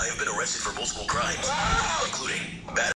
I have been arrested for multiple crimes, including battery.